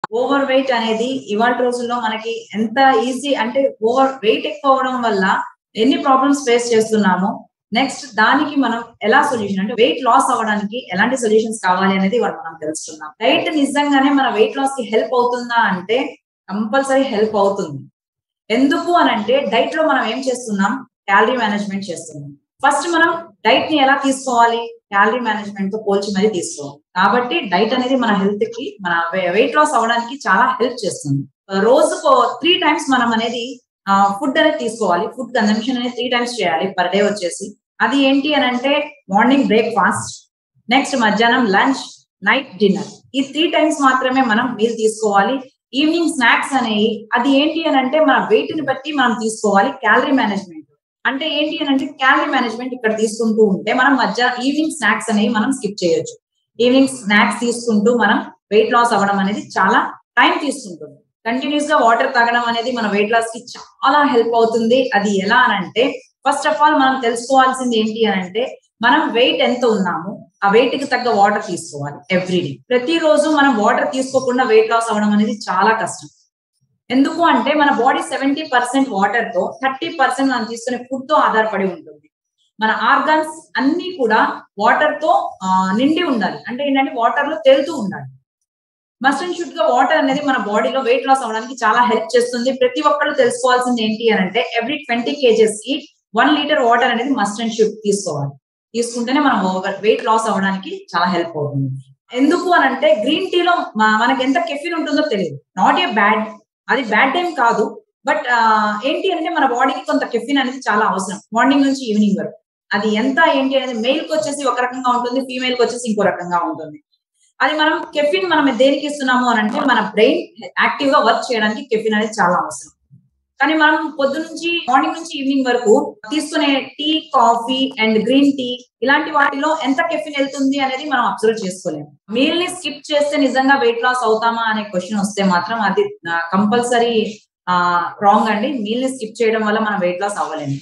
Over weight అనేది ఇవాల్టి రోజుల్లో మనకి ఎంత ఈజీ అంటే ఓవర్ వెయిట్ ఎక్కువ అవ్వడం వల్ల ఎన్ని ప్రాబ్లమ్స్ ఫేస్ చేస్తున్నామో, నెక్స్ట్ దానికి మనం ఎలా సొల్యూషన్ అంటే వెయిట్ లాస్ అవ్వడానికి ఎలాంటి సొల్యూషన్స్ కావాలి అనేది ఇవాళ మనం తెలుసుకుందాం. డైట్ నిజంగానే మన వెయిట్ లాస్‌కి హెల్ప్ అవుతుందా అంటే కంపల్సరీ హెల్ప్ అవుతుంది. ఎందుకు అనంటే డైట్ లో మనం ఏం చేస్తున్నాం? క్యాలరీ మేనేజ్మెంట్ చేస్తున్నాం. ఫస్ట్ మనం డైట్ ని ఎలా తీసుకోవాలి? క్యాలరీ మేనేజ్మెంట్ తో పోల్చి మరీ తీసుకోవాలి. కాబట్టి డైట్ అనేది మన హెల్త్ కి మన వెయిట్ లాస్ అవ్వడానికి చాలా హెల్ప్ చేస్తుంది. రోజుకో 3 టైమ్స్ మనం అనేది ఫుడ్ అనేది తీసుకోవాలి. ఫుడ్ కన్సంప్షన్ అనేది 3 టైమ్స్ చేయాలి పర్ డే వచ్చేసి. అది ఏంటి అనంటే మార్నింగ్ బ్రేక్‌ఫాస్ట్, నెక్స్ట్ మధ్యాహ్నం లంచ్, నైట్ డిన్నర్. ఈ 3 టైమ్స్ మాత్రమే మనం మీల్ తీసుకోవాలి. ఈవినింగ్ స్నాక్స్ అనేవి అది ఏంటి అనంటే మన వెయిట్ ని బట్టి మనం తీసుకోవాలి క్యాలరీ మేనేజ్మెంట్. అంటే ఏంటి అనంటే క్యాలరీ మేనేజ్మెంట్ ఇక్కడ తీసుకుంటూ ఉంటే మనం ఈవినింగ్ స్నాక్స్ అనేవి మనం స్కిప్ చేయొచ్చు. ఈవినింగ్ స్నాక్స్ తీసుకుంటూ మనం వెయిట్ లాస్ అవ్వడం అనేది చాలా టైం తీసుకుంటుంది. కంటిన్యూస్ గా వాటర్ తాగడం అనేది మన వెయిట్ లాస్ కి చాలా హెల్ప్ అవుతుంది. అది ఎలా అనంటే ఫస్ట్ ఆఫ్ ఆల్ మనం తెలుసుకోవాల్సింది ఏంటి అనంటే మనం వెయిట్ ఎంత ఉన్నాము, ఆ వెయిట్ కి తగ్గ వాటర్ తీసుకోవాలి ఎవ్రీడే. ప్రతిరోజు మనం వాటర్ తీసుకోకుండా వెయిట్ లాస్ అవ్వడం అనేది చాలా కష్టం. ఎందుకు అంటే మన బాడీ 70% వాటర్ తో 30% మనం తీసుకునే ఫుడ్ తో ఆధారపడి ఉంటుంది. మన ఆర్గాన్స్ అన్ని కూడా వాటర్ తో నిండి ఉండాలి. అంటే ఏంటంటే వాటర్ లో తేలుతూ ఉండాలి. మస్ట్ అండ్ షుడ్ గా వాటర్ అనేది మన బాడీలో వెయిట్ లాస్ అవ్వడానికి చాలా హెల్ప్ చేస్తుంది. ప్రతి ఒక్కళ్ళు తెలుసుకోవాల్సింది ఏంటి అనంటే ఎవ్రీ 20 కేజెస్ కి 1 లీటర్ వాటర్ అనేది మస్ట్ అండ్ షుడ్ తీసుకోవాలి. తీసుకుంటేనే మనం వెయిట్ లాస్ అవ్వడానికి చాలా హెల్ప్ అవుతుంది. ఎందుకు అనంటే గ్రీన్ టీలో మనకి ఎంత కెఫిన్ ఉంటుందో తెలియదు. నాట్ ఏ బ్యాడ్, అది బ్యాడ్ టైం కాదు. బట్ ఏంటి అంటే మన బాడీకి కొంత కెఫిన్ అనేది చాలా అవసరం మార్నింగ్ నుంచి ఈవినింగ్ వరకు. అది ఎంత ఏంటి అనేది మెయిల్ కి వచ్చేసి ఒక రకంగా ఉంటుంది, ఫీమేల్ కి వచ్చేసి ఇంకో రకంగా ఉంటుంది. అది మనం కెఫిన్ మనం దేనికి ఇస్తున్నాము అనంటే మన బ్రెయిన్ యాక్టివ్ గా వర్క్ చేయడానికి కెఫిన్ అనేది చాలా అవసరం. కానీ మనం పొద్దునుంచి మార్నింగ్ నుంచి ఈవినింగ్ వరకు తీసుకునే tea, coffee and green tea ఇలాంటి వాటిలో ఎంత కెఫిన్ వెళ్తుంది అనేది మనం అబ్జర్వ్ చేసుకోలేము. మీల్ ని స్కిప్ చేస్తే నిజంగా వెయిట్ లాస్ అవుతామా అనే క్వశ్చన్ వస్తే మాత్రం అది కంపల్సరీ రాంగ్ అండి. మీల్ ని స్కిప్ చేయడం వల్ల మనం వెయిట్ లాస్ అవ్వలేము.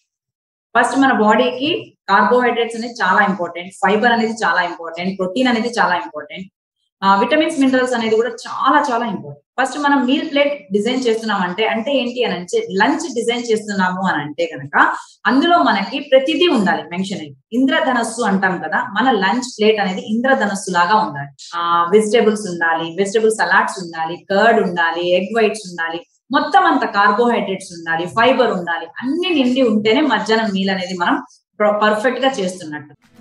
ఫస్ట్ మన బాడీకి కార్బోహైడ్రేట్స్ అనేది చాలా ఇంపార్టెంట్, ఫైబర్ అనేది చాలా ఇంపార్టెంట్, ప్రోటీన్ అనేది చాలా ఇంపార్టెంట్, విటమిన్స్ మినరల్స్ అనేది కూడా చాలా చాలా ఇంపార్టెంట్. ఫస్ట్ మనం మీల్ ప్లేట్ డిజైన్ చేస్తున్నాం అంటే ఏంటి అని అంటే లంచ్ డిజైన్ చేస్తున్నాము అని అంటే కనుక అందులో మనకి ప్రతిదీ ఉండాలి మెన్షన్ అయ్యి. ఇంద్రధనస్సు అంటాం కదా, మన లంచ్ ప్లేట్ అనేది ఇంద్రధనస్సు లాగా ఉండాలి. వెజిటేబుల్స్ ఉండాలి, వెజిటేబుల్ సలాడ్స్ ఉండాలి, కర్డ్ ఉండాలి, ఎగ్ వైట్స్ ఉండాలి, మొత్తం అంత కార్బోహైడ్రేట్స్ ఉండాలి, ఫైబర్ ఉండాలి, అన్ని నిండి ఉంటేనే మధ్యాహ్నం మీల్ అనేది మనం పర్ఫెక్ట్ గా చేస్తున్నట్టు.